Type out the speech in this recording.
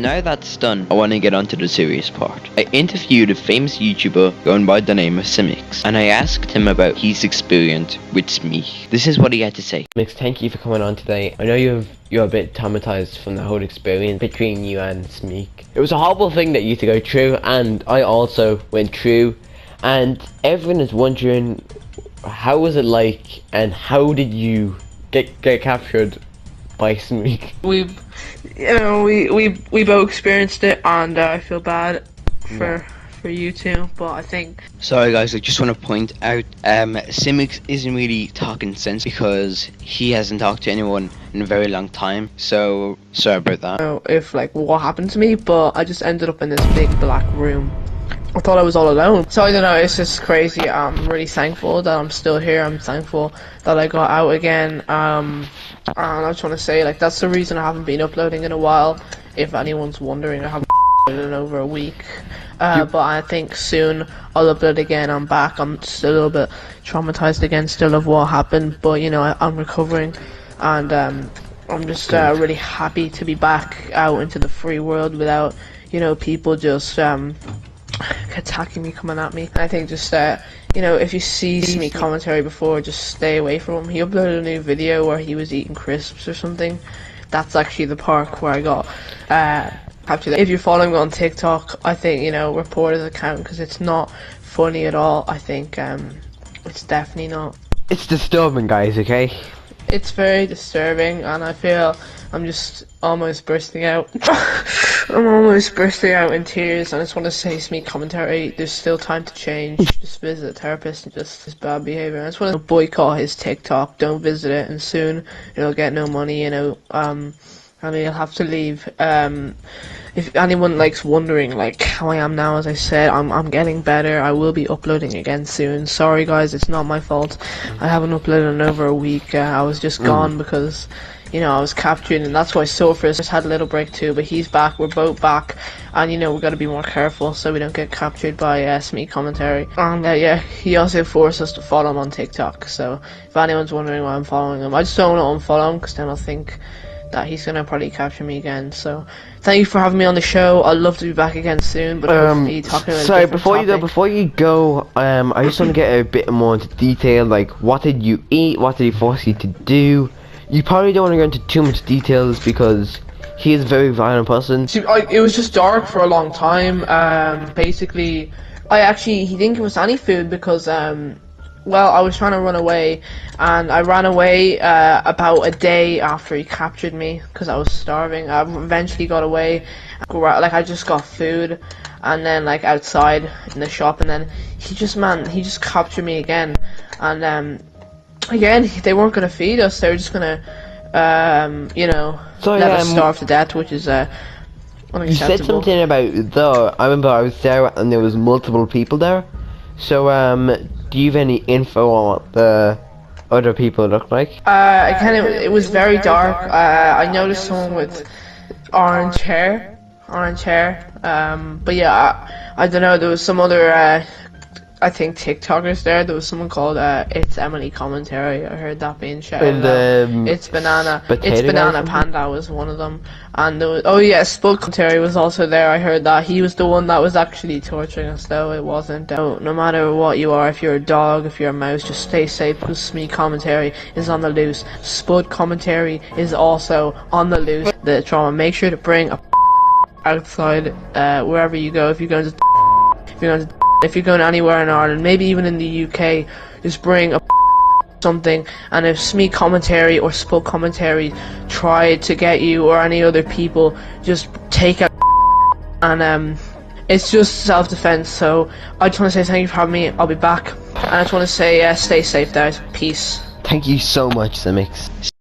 now that's done, I want to get on to the serious part. I interviewed a famous YouTuber going by the name of Simics, and I asked him about his experience with Smeek. This is what he had to say. Simics, thank you for coming on today. I know you're a bit traumatized from the whole experience between you and Smeek. It was a horrible thing that you had to go through, and I also went through, and everyone is wondering, how was it like, and how did you get captured by Smeek? We both experienced it, and I feel bad for you too, but I think... Sorry guys, I just want to point out, Simics isn't really talking sense because he hasn't talked to anyone in a very long time, so sorry about that. I don't know if like what happened to me, but I just ended up in this big black room. I thought I was all alone. So I don't know, it's just crazy. I'm really thankful that I'm still here. I'm thankful that I got out again. And I just want to say, like, that's the reason I haven't been uploading in a while. If anyone's wondering, I haven't uploaded in over a week. But I think soon I'll upload again. I'm back. I'm still a little bit traumatized again still of what happened. But, you know, I'm recovering. And I'm just really happy to be back out into the free world without, you know, people just... attacking me, coming at me. I think just you know, if you see Smeek commentary before, just stay away from him. He uploaded a new video where he was eating crisps or something. That's actually the park where I got captured. If you're following me on TikTok, I think, you know, report his account because it's not funny at all. I think it's definitely not. It's disturbing, guys, okay? It's very disturbing, and I feel I'm just almost bursting out. I'm almost bursting out in tears, and I just want to say, Smeek commentary, there's still time to change. Just visit a therapist and just his bad behavior. I just want to boycott his TikTok. Don't visit it, and soon he'll get no money, you know, and he'll have to leave. If anyone likes wondering like how I am now, as I said, I'm getting better. I will be uploading again soon. Sorry guys, it's not my fault. I haven't uploaded in over a week. I was just gone because, you know, I was captured, and that's why Sophus just had a little break too, but he's back. We're both back, and you know, we got to be more careful so we don't get captured by Smeek commentary. And yeah, he also forced us to follow him on TikTok, so if anyone's wondering why I'm following him, I just don't want to unfollow him because then I'll think that he's gonna probably capture me again. So thank you for having me on the show. I'd love to be back again soon, but hopefully talking about sorry, before you go, I just want to get a bit more into detail, like what did you eat, what did he force you to do? You probably don't want to go into too much details because he is a very violent person. See, it was just dark for a long time. Basically, he didn't give us any food because well, I was trying to run away, and I ran away about a day after he captured me because I was starving. I eventually got away, like I just got food, and then like outside in the shop, and then he just captured me again, and again they weren't gonna feed us. They were just gonna you know, let us starve to death, which is unacceptable. You said something about I remember I was there and there was multiple people there, so do you have any info on what the other people look like? Again, it was very dark. I noticed someone with orange hair, but yeah, I don't know, there was some other I think TikTokers there. There was someone called It's Emily Commentary. I heard that being shouted out. It's Banana Panda was one of them, and there was, oh yeah, Spud Commentary was also there. I heard that he was the one that was actually torturing us, though it wasn't. No matter what you are, if you're a dog, if you're a mouse, just stay safe because Smeek Commentary is on the loose. Spud Commentary is also on the loose. The trauma. Make sure to bring a outside wherever you go. If you're going anywhere in Ireland, maybe even in the UK, just bring a something. And if Smeek Commentary or Spud Commentary try to get you or any other people, just take out and it's just self-defense. So I just want to say thank you for having me. I'll be back, and I just want to say stay safe guys. Peace. Thank you so much, Simics.